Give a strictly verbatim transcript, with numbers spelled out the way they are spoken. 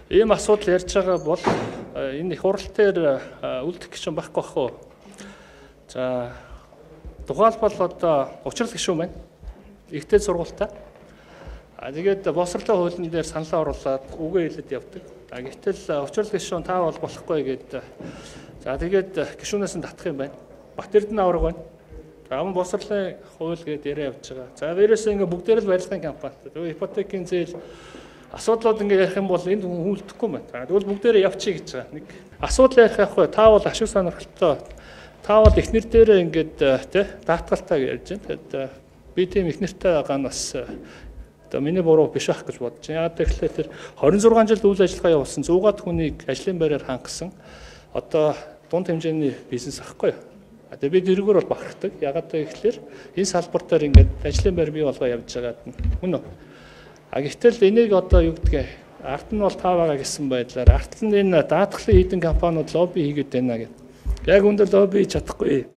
ийм асуудал ярьж байгаа бол энэ их хурал дээр үлдэх гэж байхгүй бах уу. За тухайлбал одоо учрал гишүүн байна. Ихтэй сургуультай. А тэгээд босрлын хуулийн дээр саналаа оруулаад үгээ хэлээд явдаг. А гэтэл учрал гишүүн таа бол болохгүй гэдэг. За тэгээд гишүүнээс нь татах юм байна. Бат Эрдэнэ авраг байна. Аман босрлын хууль гэдээ яриа явж байгаа. За дээрээс ингээ бүгдээр л барилгын компани. Тэгээ ипотекийн зээл асуудлууд ингээ ярих юм бол энд хүн үлдэхгүй байна. Тэгвэл бүгдээрээ явчих гэж байгаа. Нэг асуудал ярих байхгүй. Та бол ашиг сонирхолтой. Та бол эхнэр дээрээ ингээд тий даатгалтаа ярьж байна. Тэгээд би тийм эхнэртэй байгаа нь бас одоо миний буруу биш ах гэж бодож байна. Яагаад гэвэл тэр хорин зургаан жил үйл ажиллагаа явуулсан зугаад хүнийг ажлын байраар хангасан одоо дунд хэмжээний бизнес ахгүй юу? Тэгээ бид эргээр бол бахархдаг. Ягаад гэвэл энэ салбар дээр ингээд ажлын байр бий болгоо явж байгаа хүн үү. А гэтэл энийг одоо юу гэдгийг арт нь бол таа байгаа гэсэн байдлаар арт нь энэ даатгалын хийдэн компаниуд лобби хийгээд байна гэдэг. Яг өндөр лобби хийж чадахгүй.